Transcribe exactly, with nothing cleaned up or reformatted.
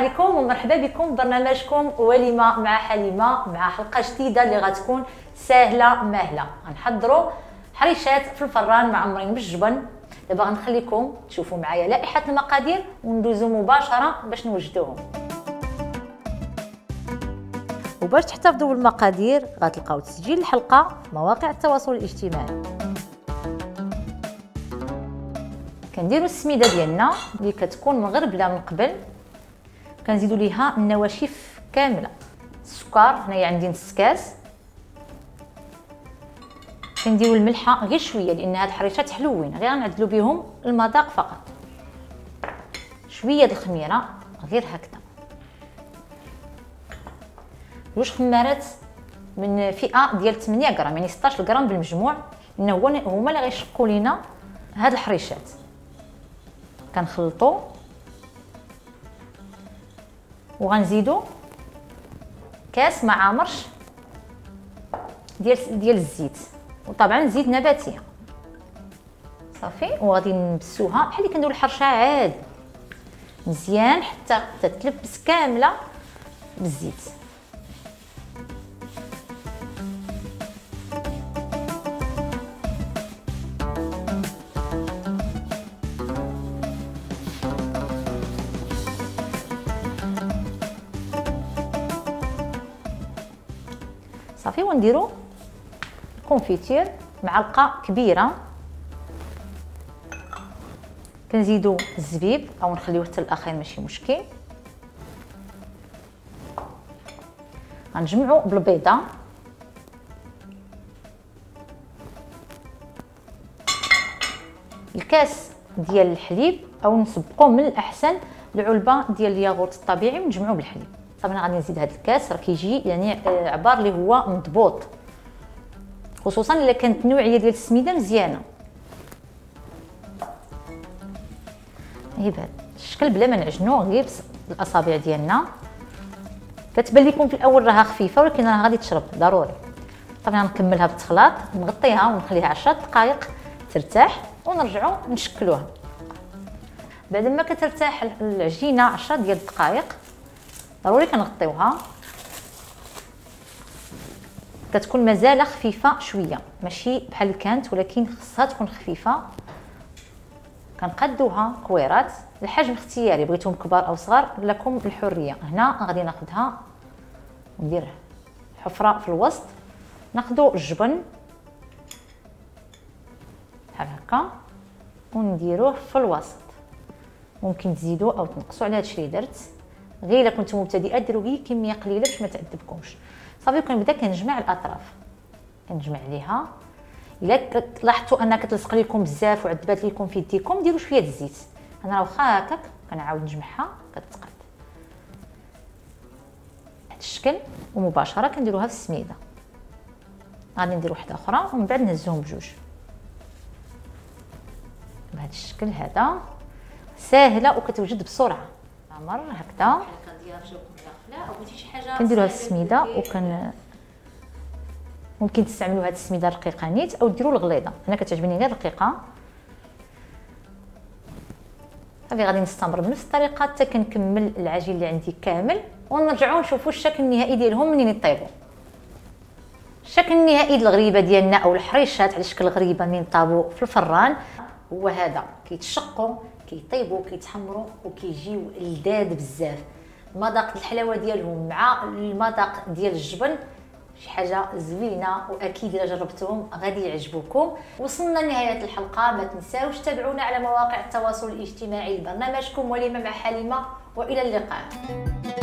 عليكم ومرحبا بكم برنامجكم وليمه مع حليمه، مع حلقه جديده اللي غتكون ساهله ماهله. غنحضروا حريشات في الفران معمرين بالجبن. دابا غنخليكم تشوفوا معايا لائحه المقادير وندوزو مباشره باش نوجدوهم. وباش تحتفظوا بالمقادير غتلقاو تسجيل الحلقه في مواقع التواصل الاجتماعي. كنديروا السميده ديالنا اللي كتكون مغربله من قبل، كنزيدوا ليها النواشف كامله. السكر هنايا عندي نص كاس، كنديروا الملحه غير شويه لان هاد الحريشات حلوين، غير غنعدلوا بهم المذاق فقط. شويه د الخميره غير هكذا، جوج خمارات من فئه ديال ثمانية غرام، يعني ستطاش غرام بالمجموع، لان هو هما اللي غيشقوا لينا هاد الحريشات. كنخلطوا وغنزيدوا كاس مع مرش ديال ديال الزيت، وطبعا زيت نباتي صافي. وغادي نبسوها بحال اللي كنديروا الحرشه عادي مزيان حتى تتلبس كامله بالزيت. صافي ونديروا الكونفيتير معلقه كبيره، كنزيدوا الزبيب او نخليوه حتى الاخير ماشي مشكل. غنجمعوا بالبيضه، الكاس ديال الحليب او نسبقوه من الاحسن العلبه ديال الياغورت الطبيعي ونجمعوه بالحليب. صافي انا غادي نزيد هذا الكاس، راه كيجي يعني عبار اللي هو مضبوط، خصوصا الا كانت النوعيه ديال السميده مزيانه. هي بهذا الشكل بلا ما نعجنوه، غير بالاصابع ديالنا. كتبان لكم في الاول راها خفيفه ولكن راها غادي تشرب ضروري. طبعا غنكملها بالتخلاط، نغطيها ونخليها عشرة دقائق ترتاح ونرجعوا نشكلوها. بعد ما كترتاح العجينه عشرة ديال الدقائق ضروري كنغطيوها، كتكون مازال خفيفه شويه ماشي بحال كانت، ولكن خصها تكون خفيفه. كنقادوها كويرات، الحجم اختياري، بغيتهم كبار او صغار لكم الحريه. هنا غادي ناخذها ندير حفره في الوسط، ناخذوا الجبن بحال هكا ونديروه في الوسط. ممكن تزيدوا او تنقصوا على هادشي اللي درت، غير الا كنتم مبتدئات ديروا غير كميه قليله باش ما تعذبكمش. صافي كنبدا كنجمع الاطراف، كنجمع عليها. الا لاحظتوا انها كتلصق لكم بزاف وعذبات لكم في يديكم ديروا شويه الزيت. انا واخا هكاك كنعاود نجمعها كتقاد بهذا الشكل، ومباشره كنديروها في السميده. غادي ندير واحده اخرى ومن بعد نهزهم بجوج بهذا الشكل. هذا ساهله وكتوجد بسرعه. عمر هكذا كنديروها في السميده، وكن ممكن تستعملوا هذه السميده رقيقه نيت او ديروا الغليظه. انا كتعجبني غير رقيقه. صافي غادي نستمر بنفس الطريقه حتى كنكمل العجين اللي عندي كامل، ونرجعوا نشوفوا الشكل النهائي ديالهم منين يطيبوا. الشكل النهائي للغريبه ديالنا او الحريشات على شكل غريبه منين طابوا في الفران هو هذا. كيتشقوا كيطيبوا كيتحمروا وكيجيو لذاذ بزاف. مذاق الحلاوه ديالهم مع المذاق ديال الجبن شي حاجه زوينه، واكيد الا جربتوهم غادي يعجبوكم. وصلنا لنهايه الحلقه، ما تنساوش تابعونا على مواقع التواصل الاجتماعي. برنامجكم وليمه مع حليمه، والى اللقاء.